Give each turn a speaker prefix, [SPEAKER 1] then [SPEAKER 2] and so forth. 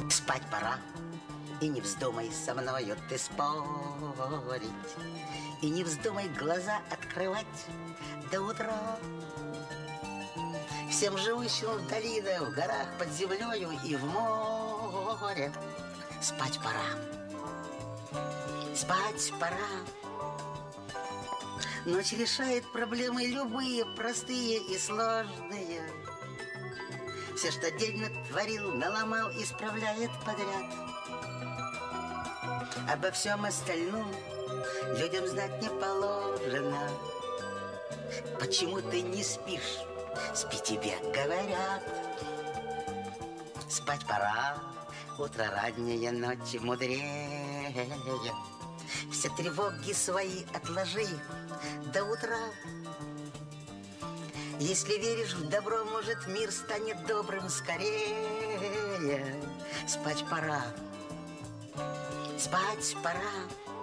[SPEAKER 1] Спать пора, и не вздумай со мною ты спорить, и не вздумай глаза открывать до утра. Всем живущим в долинах, в горах, под землею и в море спать пора, спать пора. Ночь решает проблемы любые, простые и сложные. Все, что день натворил, наломал, исправляет подряд. Обо всем остальном людям знать не положено. Почему ты не спишь? Спи, тебе говорят. Спать пора, утро раннее, ночи мудрее. Все тревоги свои отложи до утра. Если веришь в добро, может, мир станет добрым скорее. Спать пора, спать пора.